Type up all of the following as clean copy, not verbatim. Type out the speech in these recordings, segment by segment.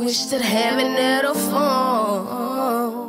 wish that heaven had a phone.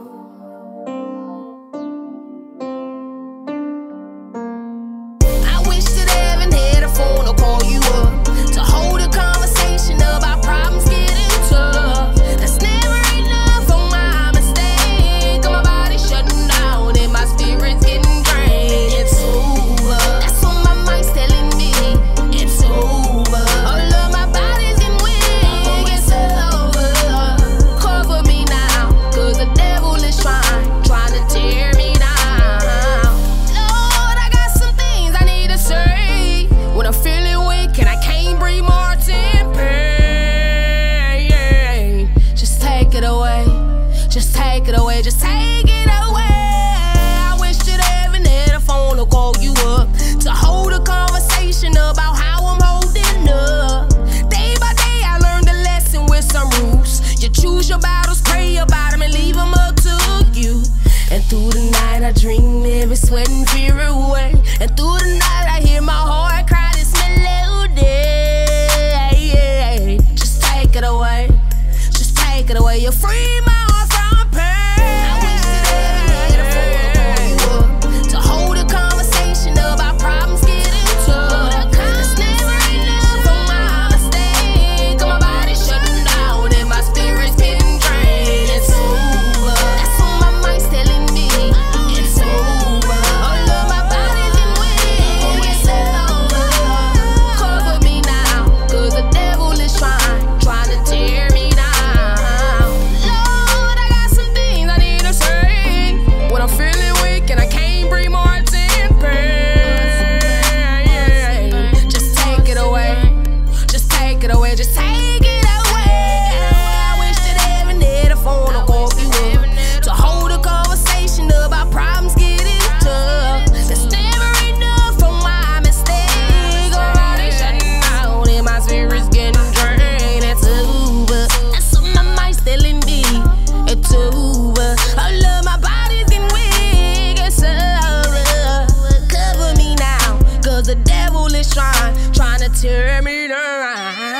I wish that heaven had a phone to call you up, to hold a conversation about problems getting tough. That's never enough on my mistake. My body's shutting down and my spirit's getting drained. It's over. That's what my mind's telling me. It's over. All of my body's getting weak. It's over. Cover me now, 'cause the devil is trying to tear me down. Lord, I got some things I need to say when I'm feeling weak and I can't breathe more in pain. Just take it away. Just take it away. Just take it away. I wish that heaven had a phone to call you up, to hold a conversation about how I'm holding up. Day by day I learned a lesson with some rules. You choose your battles, pray about them, and leave them up to you. And through the night I dream every sweat and fear away. And through the night I hear my heart cry this melody. Just take it away. Just take it away. You free my heart from pain. I wish that heaven had a phone to call you up, to hold a conversation about problems getting tough. That's never enough on my mistake. My body's shutting down and my spirit's getting drained. It's over. That's what my mind's telling me. It's over. All of my body's getting weak. It's over. Cover me now, 'cause the devil is trying to tear me down. Lord, I got some things I need to say when I'm feeling weak and I can't breathe more in pain. Just take it away. Just take it away. Just take it away. I wish that heaven had a phone to call you up, to hold a conversation about problems getting tough. That's never enough for my mistake. Already shutting down and my spirit's getting drained. It's over. That's what my mind's telling me. It's over. All of my body's getting weak. It's over. Cover me now, 'cause the devil is trying to tear me down.